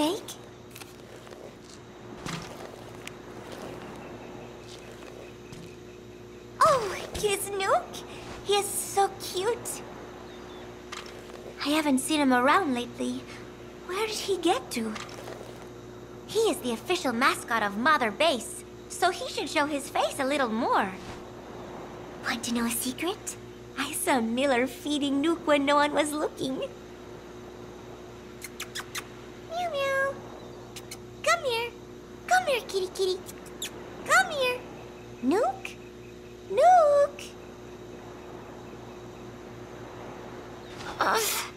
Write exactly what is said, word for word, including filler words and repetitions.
Snake? Oh, here's Nook. He is so cute. I haven't seen him around lately. Where did he get to? He is the official mascot of Mother Base, so he should show his face a little more. Want to know a secret? I saw Miller feeding Nook when no one was looking. Meow meow. Come here. Come here, kitty kitty. Come here. Nook? Nook? Ugh.